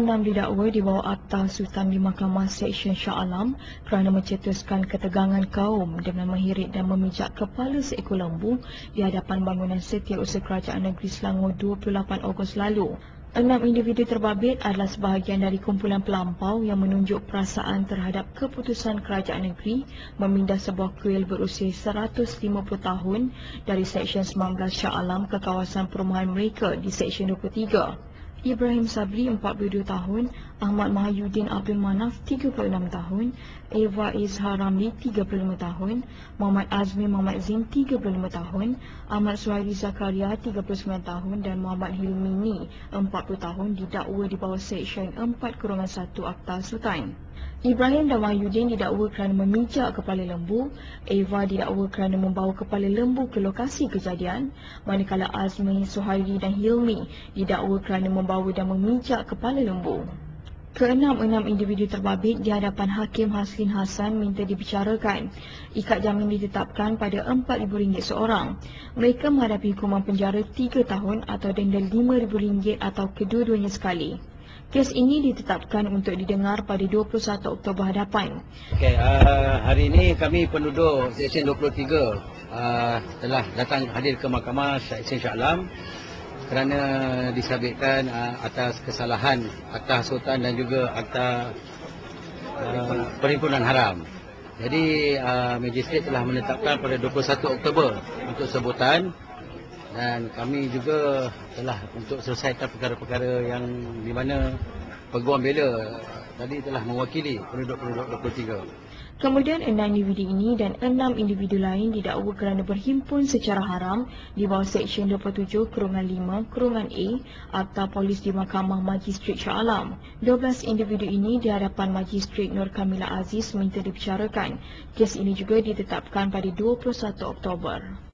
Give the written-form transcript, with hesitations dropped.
enam didakwa di bawah Akta Sultan di Mahkamah Seksyen Shah Alam kerana mencetuskan ketegangan kaum dengan menghirit dan memijak kepala seekor lembu di hadapan bangunan Setiausaha Kerajaan Negeri Selangor 28 Ogos lalu. 6 individu terbabit adalah sebahagian dari kumpulan pelampau yang menunjuk perasaan terhadap keputusan kerajaan negeri memindah sebuah kuil berusia 150 tahun dari Seksyen 19 Shah Alam ke kawasan perumahan mereka di Seksyen 23. Ibrahim Sabri 42 tahun, Ahmad Mahyudin Abdul Manaf 36 tahun, Eva Izhar Ramli 35 tahun, Muhammad Azmi Muhammad Zin 35 tahun, Ahmad Suhairi Zakaria 39 tahun dan Muhammad Hilmini 40 tahun didakwa di bawah Seksyen 4/1 Akta Sultan. Ibrahim dan Mahyudin didakwa kerana memijak kepala lembu, Eva didakwa kerana membawa kepala lembu ke lokasi kejadian, manakala Azmi, Suhairi dan Hilmi didakwa kerana membawa dan memijak kepala lembu. Keenam-enam individu terbabit di hadapan Hakim Haslin Hassan minta dibicarakan. Ikat jamin ditetapkan pada RM4,000 seorang. Mereka menghadapi hukuman penjara 3 tahun atau denda RM5,000 atau kedua-duanya sekali. Kes ini ditetapkan untuk didengar pada 21 Oktober hadapan. Okay, hari ini kami penduduk Seksyen 23 telah datang hadir ke Mahkamah Seksyen Shah Alam kerana disabitkan atas kesalahan Akta Sultan dan juga Akta Perhimpunan Haram. Jadi Majistret telah menetapkan pada 21 Oktober untuk sebutan dan kami juga telah untuk selesaikan perkara-perkara yang di mana peguam bela tadi telah mewakili penduduk-penduduk 23. Kemudian 6 individu ini dan 6 individu lain didakwa kerana berhimpun secara haram di bawah Seksyen 27/5/A Akta Polis di Mahkamah Majistret Shah Alam. 12 individu ini di hadapan Majistret Nur Kamila Aziz minta dibicarakan. Kes ini juga ditetapkan pada 21 Oktober.